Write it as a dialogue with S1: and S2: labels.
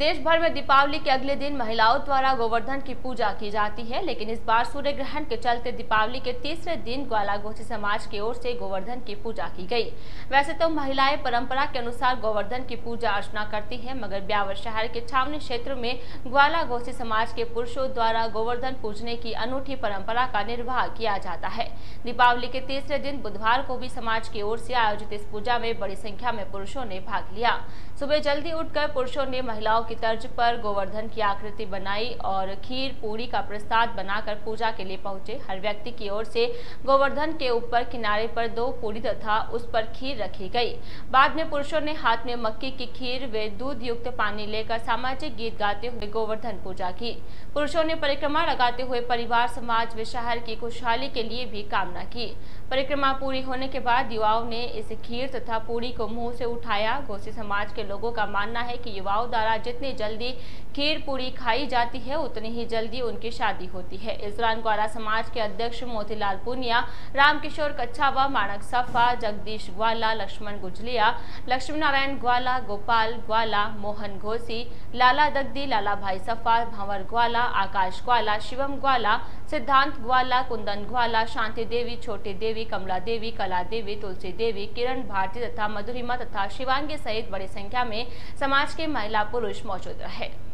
S1: देश भर में दीपावली के अगले दिन महिलाओं द्वारा गोवर्धन की पूजा की जाती है, लेकिन इस बार सूर्य ग्रहण के चलते दीपावली के तीसरे दिन ग्वाला गोसी समाज की ओर से गोवर्धन की पूजा की गई। वैसे तो महिलाएं परंपरा के अनुसार गोवर्धन की पूजा अर्चना करती हैं, मगर ब्यावर शहर के छावनी क्षेत्र में ग्वाला गोसी समाज के पुरुषों द्वारा गोवर्धन पूजने की अनूठी परंपरा का निर्वाह किया जाता है। दीपावली के तीसरे दिन बुधवार को भी समाज की ओर से आयोजित इस पूजा में बड़ी संख्या में पुरुषों ने भाग लिया। सुबह जल्दी उठकर पुरुषों ने महिलाओं की तर्ज पर गोवर्धन की आकृति बनाई और खीर पूरी का प्रसाद बनाकर पूजा के लिए पहुंचे। हर व्यक्ति की ओर से गोवर्धन के ऊपर किनारे पर 2 पूरी तथा उस पर खीर रखी गई। बाद में पुरुषों ने हाथ में मक्की की खीर व दूध युक्त पानी लेकर सामाजिक गीत गाते हुए गोवर्धन पूजा की। पुरुषों ने परिक्रमा लगाते हुए परिवार, समाज व शहर की खुशहाली के लिए भी कामना की। परिक्रमा पूरी होने के बाद युवाओं ने इस खीर तथा पूरी को मुंह से उठाया। गोसी समाज के लोगों का मानना है कि युवाओं द्वारा जितनी जल्दी खीर पूरी खाई जाती है, उतनी ही जल्दी उनकी शादी होती है। इस दौरान ग्वाला समाज के अध्यक्ष मोतीलाल पुनिया, रामकिशोर कच्छावा, माणक सफा, जगदीश ग्वाला, लक्ष्मण गुजलिया, लक्ष्मी नारायण ग्वाला, गोपाल ग्वाला, मोहन घोसी, लाला दग्दी, लाला भाई सफा, भंवर ग्वाला, आकाश ग्वाला, शिवम ग्वाला, सिद्धांत ग्वाला, कुंदन ग्वाला, शांति देवी, छोटी देवी, कमला देवी, कला देवी, तुलसी देवी, किरण भारती तथा मधुरिमा तथा शिवांगी सहित बड़ी संख्या में समाज के महिला पुरुष मौजूद रहे।